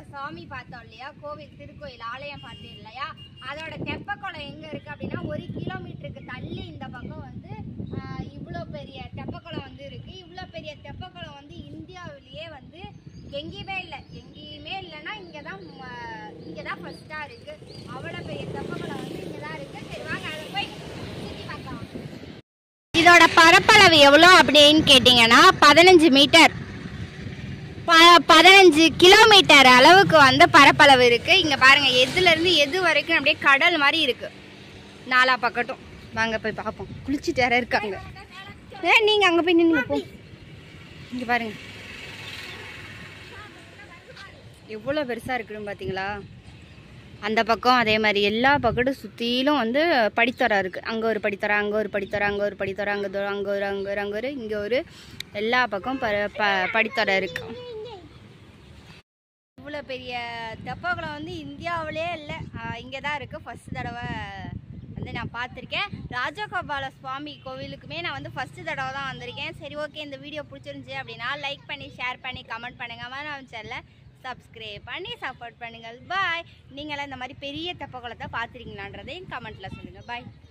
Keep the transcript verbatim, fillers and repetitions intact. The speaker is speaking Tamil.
சாமி பார்த்தோம் இல்லையா, கோவில் திருக்கோயில் ஆலயம் பார்த்தோம் இல்லையா, அதோட தெப்பக்குளம் எங்க இருக்கு அப்படின்னா ஒரு கிலோமீட்டருக்கு தள்ளி இந்த பக்கம் வந்து இவ்வளோ பெரிய தெப்பக்குளம் வந்து இருக்கு. இவ்வளோ பெரிய தெப்பக்குளம் வந்து இந்தியாவிலேயே வந்து எங்கேயுமே இல்லை. எங்கேயுமே இல்லைன்னா இங்கே தான் இங்கே தான் ஃபர்ஸ்ட்டாக இருக்கு. அவ்வளோ பெரிய தெப்பக்குளம் வந்து இங்கே தான் இருக்கு. சரி வாங்க அதை போய் சுற்றி பார்க்கலாம். இதோட பரப்பளவு எவ்வளோ அப்படின்னு கேட்டிங்கன்னா பதினஞ்சு மீட்டர் ப பதினஞ்சு கிலோமீட்டர் அளவுக்கு வந்து பரப்பளவு இருக்குது. இங்கே பாருங்கள், எதுலேருந்து எது வரைக்கும் அப்படியே கடல் மாதிரி இருக்குது நாலா பக்கட்டும். வாங்க போய் பார்ப்போம். குளிச்சுட்டு யாரும் இருக்காங்க. ஏ நீங்கள் அங்கே போய் நின்று போ. இங்கே பாருங்கள் எவ்வளோ பெருசாக இருக்குன்னு பார்த்தீங்களா. அந்த பக்கம் அதே மாதிரி எல்லா பக்கட்டும் சுற்றிலும் வந்து படித்தரை இருக்குது. அங்கே ஒரு படித்தரை, அங்கே ஒரு படித்தரை, அங்கே ஒரு படித்தரை, அங்கே ஒரு அங்கே ஒரு அங்கே ஒரு அங்கே ஒரு இங்கே ஒரு எல்லா பக்கம் ப ப படித்தரை இருக்குது. இவ்வளோ பெரிய தெப்பக்குளம் வந்து இந்தியாவிலே இல்லை, இங்கே தான் இருக்குது. ஃபஸ்ட் தடவை வந்து நான் பார்த்துருக்கேன். ராஜகோபால சுவாமி கோவிலுக்குமே நான் வந்து ஃபஸ்ட்டு தடவை தான் வந்திருக்கேன். சரி ஓகே, இந்த வீடியோ பிடிச்சிருந்துச்சி அப்படின்னா லைக் பண்ணி ஷேர் பண்ணி கமெண்ட் பண்ணுங்கள். நம்ம சேனலில் சப்ஸ்கிரைப் பண்ணி சப்போர்ட் பண்ணுங்கள். பாய். நீங்களாம் இந்த மாதிரி பெரிய தெப்பக்குளத்தை பார்த்துருக்கீங்களான்றதையும் கமெண்ட்டில் சொல்லுங்கள். பாய்.